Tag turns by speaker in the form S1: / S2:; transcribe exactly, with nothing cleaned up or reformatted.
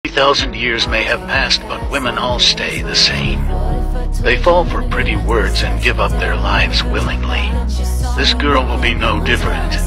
S1: three thousand years may have passed, but women all stay the same. They fall for pretty words and give up their lives willingly. This girl will be no different.